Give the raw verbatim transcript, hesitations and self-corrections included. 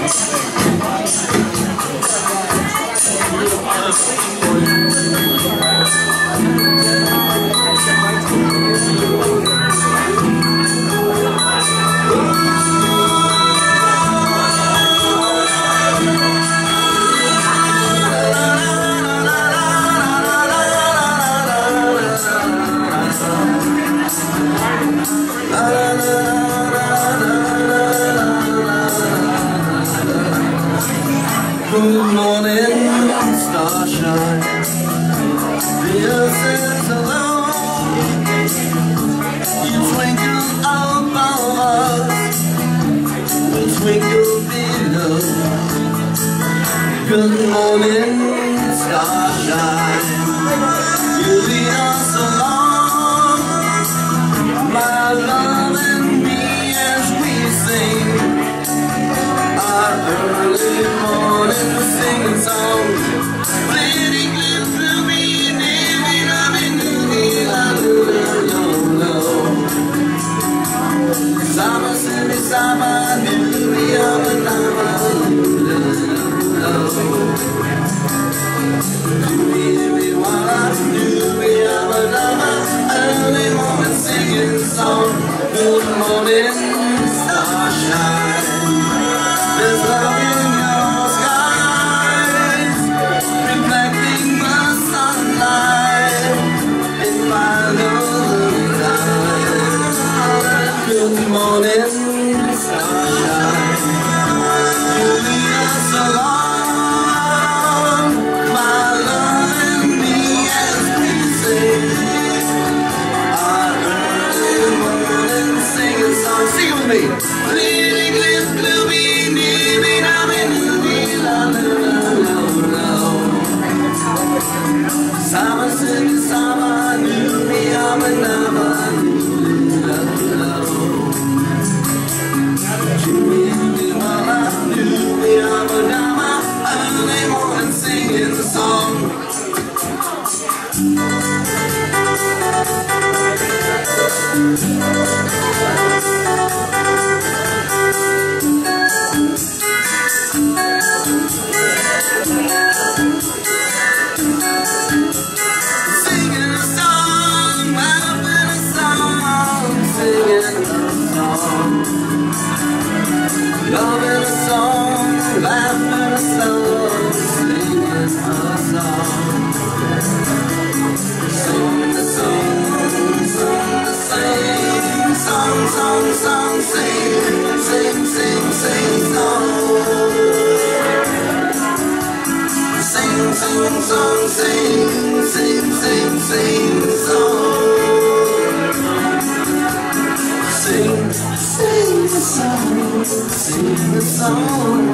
Good morning, starshine. This is hello. You twinkle above us, we twinkle below. Good morning, starshine. You lead us along, my love and me, as we sing our early morning singing song. Pretty good to me, baby, loving you, la la la la. Sama simi sama, nimi ama nama, la la la. Nimi nimi wala, nimi ama nama, early morning singing song. Good morning, starshine. There's love in your skies, reflecting the sunlight in my lonely eyes. Good morning, starshine. You lead us along, my love and me, as we sing our early morning singing song. Sing it with me. Bleeding lips, bluey. Sama sing sama numi ama nama la la. Numi mama numi ama nama, early morning singing the song. Love in a song, laugh in a song, sing in a song. Sing the song, sing the sing, song, song, song, sing, sing, sing, sing, song. Sing, sing, song, sing, sing, sing, sing, song. Sing, sing the song, sing the song.